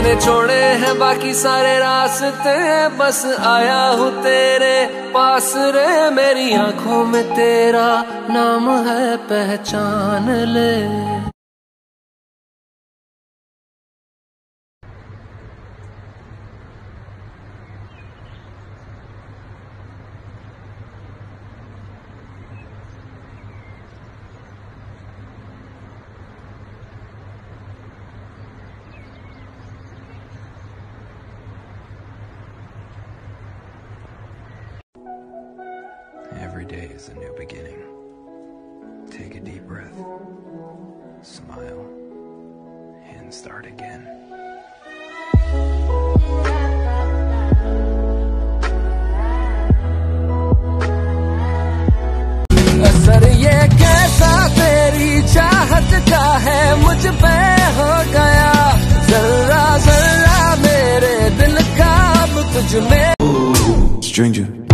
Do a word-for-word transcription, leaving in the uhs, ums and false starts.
मैंने छोड़े हैं बाकी सारे रास्ते, बस आया हूँ तेरे पास रे। मेरी आंखों में तेरा नाम है, पहचान ले। Every day is a new beginning. Take a deep breath, smile, and start again. असर ये कैसा तेरी चाहत का है, मुझ पे हो गया जर्रा जर्रा मेरे दिल का अब तुझ में। Stranger